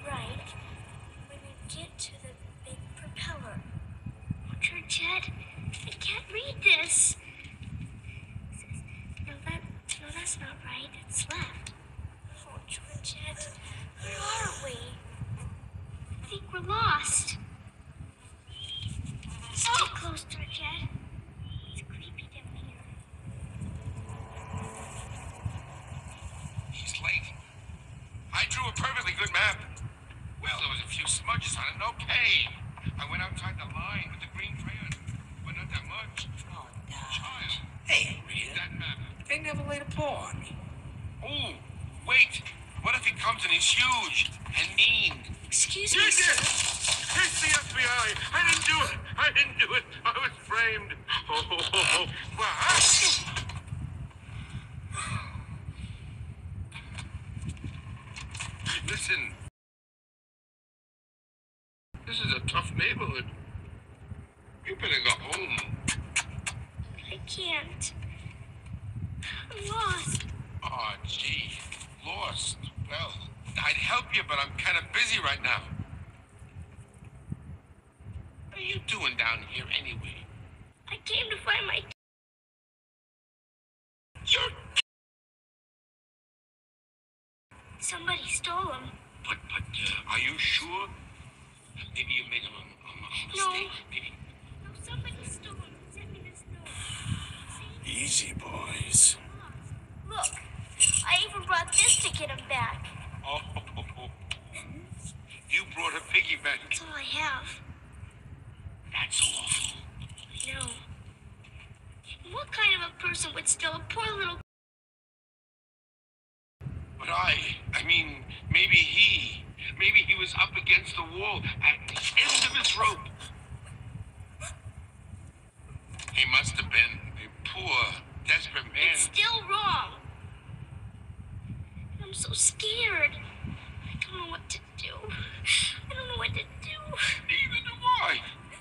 right when you get to the big propeller. Oh, Georgette, I can't read this. It says, no, that's not right. It's left. Oh, Georgette, where are we? I think we're lost. Stay close, Georgette. It's creepy down here. She's late. I drew a perfectly good map. Well, there was a few smudges on it, and okay. I went outside the line with the green crayon, but not that much. Oh, no. Child, Hey, read that map. they never laid a paw on me. Oh, wait. What if he comes and he's huge and mean? Excuse You me, did! sir. It's the FBI! I didn't do it! I didn't do it! I was framed! Oh, what? Listen. This is a tough neighborhood. You better go home. I can't. I'm lost. Oh, gee. Lost. Well, I'd help you, but I'm kind of busy right now. What are you doing down here anyway? I came to find my... You're... Somebody stole them. But, are you sure? Maybe you made a mistake. Maybe... No, somebody stole them and sent me this note. See? Easy, boys. Look, I even brought this to get them back. Oh, you brought a piggy bank. That's all I have. That's awful. I know. What kind of a person would steal a poor little... But I mean, maybe he was up against the wall at the end of his rope. He must have been a poor, desperate man. It's still wrong. I'm so scared. I don't know what to do. I don't know what to do. Neither do I.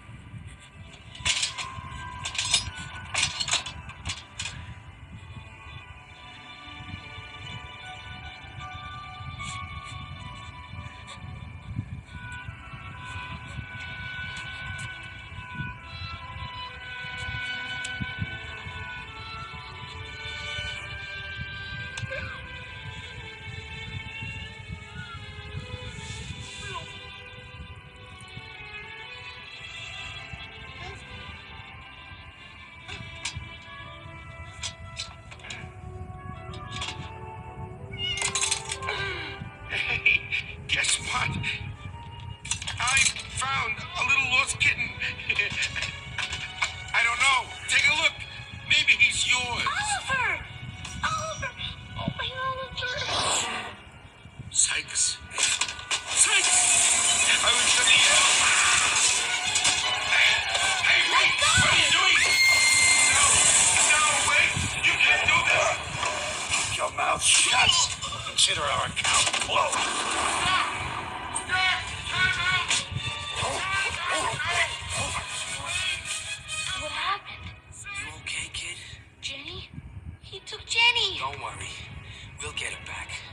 Hey, guess what? I found a little lost kitten. I don't know. Take a look. Maybe he's yours. Oliver! Oliver! Oh, my Oliver! Sykes. Sykes! I was gonna yell. Hey, wait! What are you doing? No, wait! You can't do that! Keep your mouth shut. Consider our account closed. Stop! Time out! What happened? You okay, kid? Jenny? He took Jenny! Don't worry. We'll get it back.